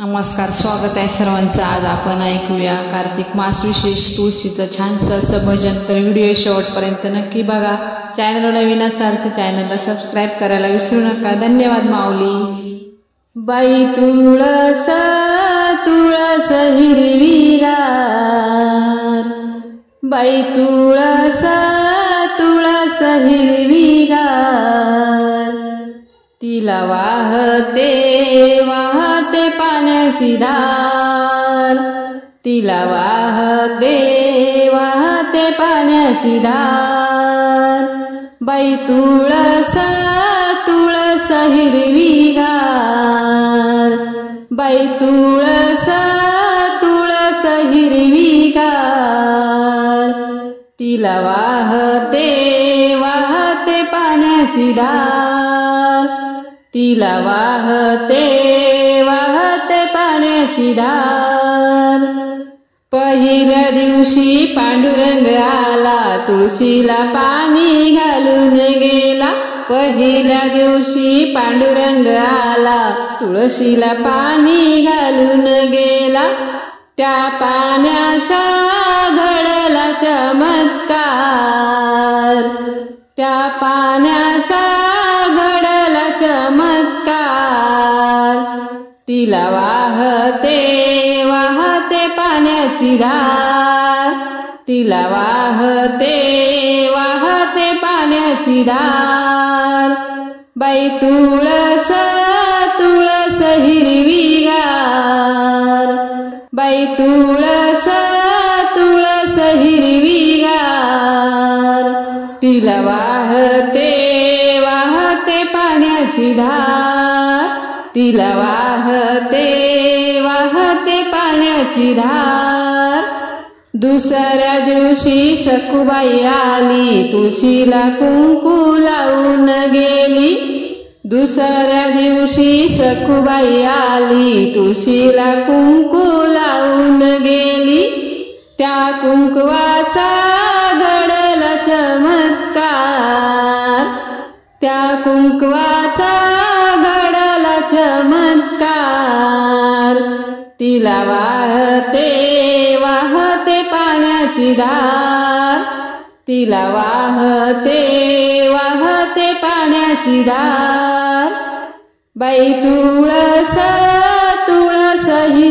नमस्कार, स्वागत आहे सर्वांचं। आज आपण ऐकूया कार्तिक मास विशेष तुळशीचं छानसं असं भजन। तर व्हिडिओ शेवटपर्यंत नक्की बघा। चॅनल नवीन असाल तर चॅनलला सबस्क्राईब करायला विसरू नका। धन्यवाद माऊली। बाई तुळस तुळस हिरवीगार, बाई तुळस तुळस हिरवीगार, तिला वाहते वाहते पाण्याची धार, तिला वाहते वाहते पाण्याची धार, बाई तुळस तुळस हिरवीगार, बाई तुळस तुळस हिरवीगार, तिला वाहते वाहते पाण्याची धार, तिला वाहते वाहते पाण्याची धार। पहिल्या दिवशी पांडुरंग आला, तुळशीला पाणी घालून गेला, पहिल्या दिवशी पांडुरंग आला, तुळशीला पाणी घालून गेला, त्या पाण्याचा घडला चमत्कार, त्या पाण्याचा घडला चमत्कार, तिला वाहते वाहते पाण्याची धार, तिला वाहते वाहते पाण्याची धार, बाई तुळस तुळस हिरवीगार, बाई तुळस तुळस हिरवीगार, तिला वाहते वाहते पाण्याची धार, तिला वाहते वाहते पाण्याची धार। दुसऱ्या दिवशी सखुबाई आली, तुळशीला कुंकू लावून गेली, दुसऱ्या दिवशी सखुबाई आली, तुळशीला कुंकू लावून गेली, त्या कुंकवाचा घडला चमत्कार, त्या कुंकवाचा घडला चमत्कार, तिला वाहते वाहते पाण्याची धार, तिला वाहते वाहते पाण्याची धार, बाई तुळस तुळस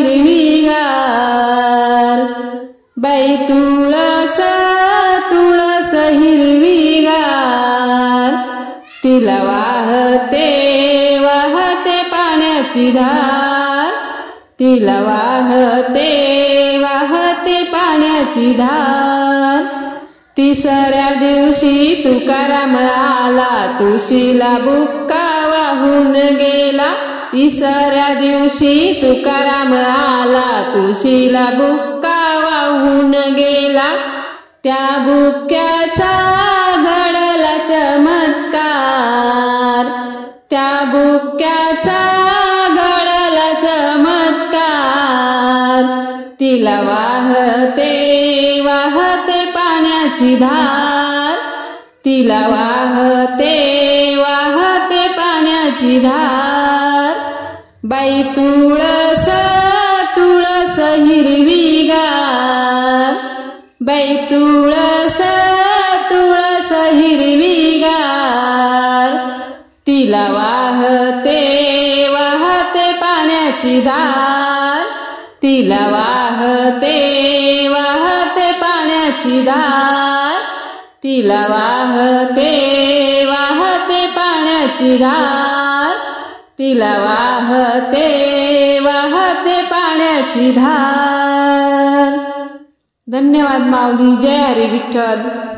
हिरवीगार, बाई तुळस तुळस हिरवीगार, तिला वाहते वाहते पाण्याची धार, तिला वाहते वाहते पाण्याची धार। तिसऱ्या दिवशी तुकाराम आला, तुळशीला बुक्का वाहून गेला, तिसऱ्या दिवशी तुकाराम आला, तुळशीला बुक्का वाहून गेला, त्या बुक्क्याचा घडला चमत्कार, त्या बुक्क्याचा घडला चमत्कार, तिला वाहते वाहते पाण्याची धार, तिला वाहते वाहते पाण्याची धार, बाई तुळस तुळस हिरवीगार, बाई तुळस तुळस हिरवीगार, तिला वाहते वाहते पाण्याची धार, तिला वाहते वाहते पाण्याची धार, तिला वाहते वाहते पाण्याची धार, तिला वाहते वाहते पाण्याची धार। धन्यवाद माऊली। जय हरी विठ्ठल।